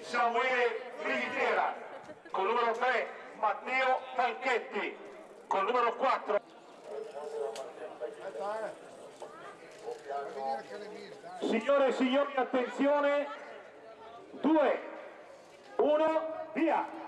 Samuele Righiera, con il numero 3 Matteo Talchetti, con il numero 4. Signore e signori, attenzione, 2, 1, via!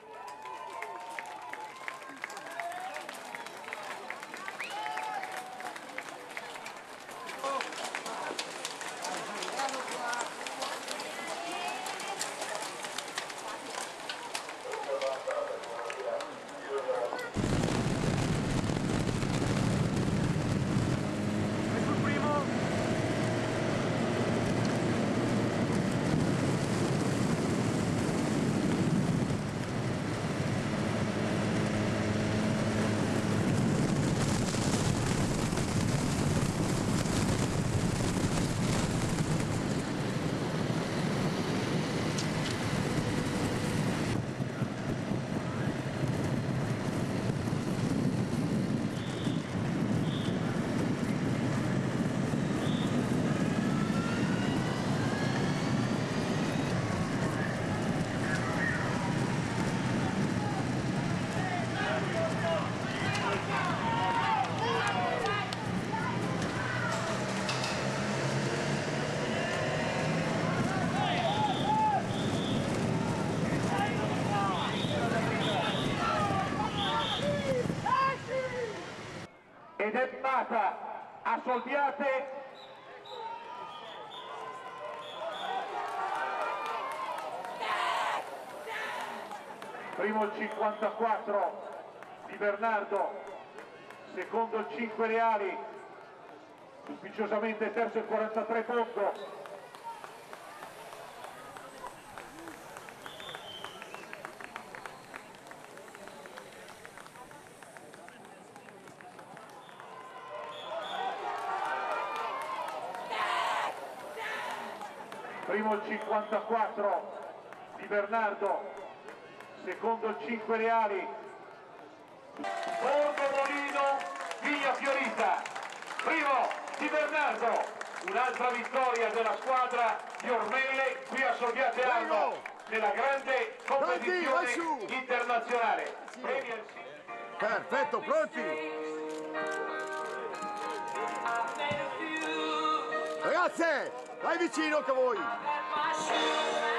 Ed è nata a Solviate primo il 54 di Bernardo, secondo il 5 Reali, suspiciosamente terzo il 43 Fondo. Primo il 54 di Bernardo, secondo il 5 Reali, Borgo Molino, Villa Fiorita, primo di Bernardo, un'altra vittoria della squadra di Ormelle qui a Solviate Alto, nella grande competizione internazionale. Perfetto, pronti? Ragazze, vai vicino che voi!